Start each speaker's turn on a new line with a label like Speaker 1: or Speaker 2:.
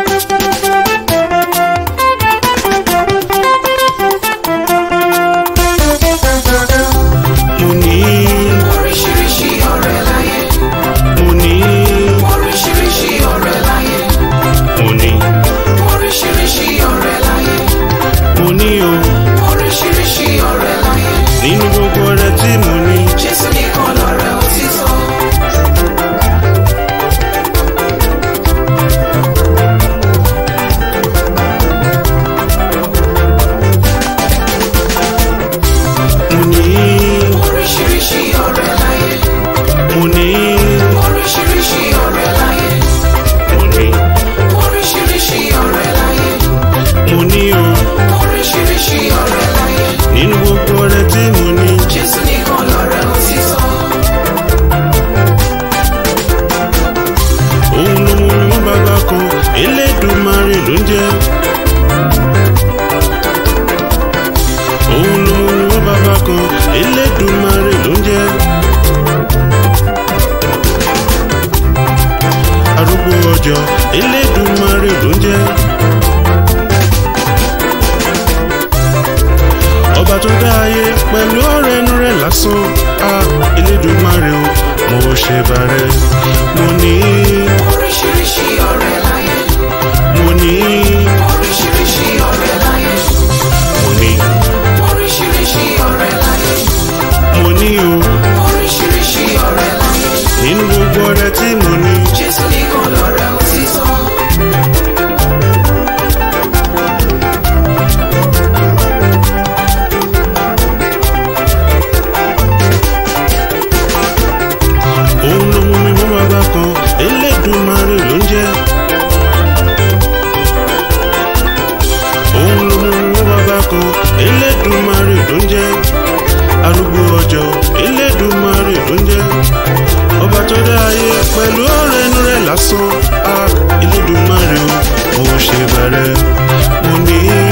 Speaker 1: Elédùmarè ló ń jẹ́ ọba tó dá ayé pẹ̀lú ọ̀rẹ́ inú rẹ̀ lásán. Elédùmarè o, mo ṣe bàrẹ̀. Mo ní
Speaker 2: oríṣiríṣi ọ̀rẹ́ láyé.
Speaker 1: Mo ní
Speaker 2: oríṣiríṣi ọ̀rẹ́ láyé.
Speaker 1: Mo ní
Speaker 2: oríṣiríṣi ọ̀rẹ́ láyé.
Speaker 1: Mo ní o,
Speaker 2: oríṣiríṣi ọ̀rẹ́ láyé.
Speaker 1: nínú gbogbo ọ̀rẹ́ tí mo ní,
Speaker 2: Jésù nìkan lọ̀rẹ́ òtítọ́.
Speaker 1: òun ló mú mi mọ́ bàbá kan. Elédùmarè ló ń jẹ́. Òun ló mú mi mọ́ bàbá kan. Elédùmarè ló ń jẹ́. Arúgbó ọjọ́, Elédùmarè ló ń jẹ́. Ọba tó dá ayé pẹ̀lú ọ̀rẹ́ inú rẹ̀ lásán. Elédùmarè o, mo ṣe bẹ̀rẹ̀. Mo ní